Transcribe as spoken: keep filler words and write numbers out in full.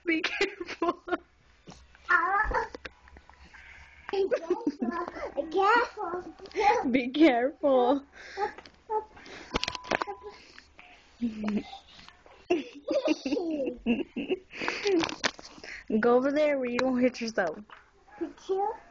Be careful. Careful. Be careful. Go over there where you don't hit yourself. Careful.